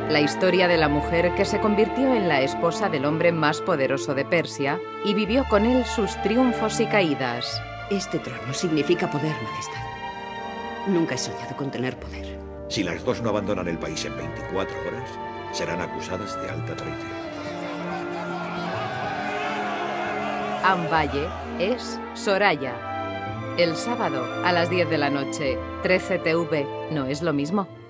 la historia de la mujer que se convirtió en la esposa del hombre más poderoso de Persia y vivió con él sus triunfos y caídas. Este trono significa poder, Majestad. Nunca he soñado con tener poder. Si las dos no abandonan el país en 24 horas, serán acusadas de alta traición. Ambaye es Soraya. El sábado a las 10 de la noche, 13 TV, ¿no es lo mismo?